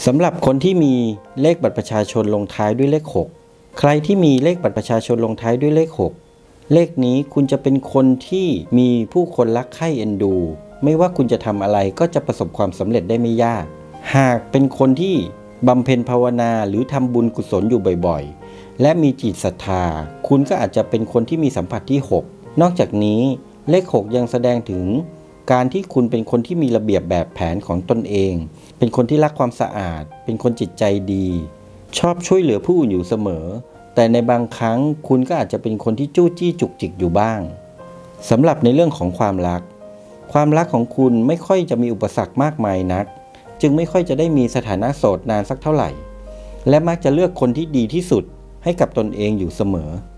สำหรับคนที่มีเลขบัตรประชาชนลงท้ายด้วยเลข6ใครที่มีเลขบัตรประชาชนลงท้ายด้วยเลข6เลขนี้คุณจะเป็นคนที่มีผู้คนรักใคร่เอ็นดูไม่ว่าคุณจะทำอะไรก็จะประสบความสำเร็จได้ไม่ยากหากเป็นคนที่บำเพ็ญภาวนาหรือทำบุญกุศลอยู่บ่อยๆและมีจิตศรัทธาคุณก็อาจจะเป็นคนที่มีสัมผัสที่6นอกจากนี้เลข6ยังแสดงถึงการที่คุณเป็นคนที่มีระเบียบแบบแผนของตนเองเป็นคนที่รักความสะอาดเป็นคนจิตใจดีชอบช่วยเหลือผู้อื่นอยู่เสมอแต่ในบางครั้งคุณก็อาจจะเป็นคนที่จู้จี้จุกจิกอยู่บ้างสำหรับในเรื่องของความรักของคุณไม่ค่อยจะมีอุปสรรคมากมายนักจึงไม่ค่อยจะได้มีสถานะโสดนานสักเท่าไหร่และมักจะเลือกคนที่ดีที่สุดให้กับตนเองอยู่เสมอ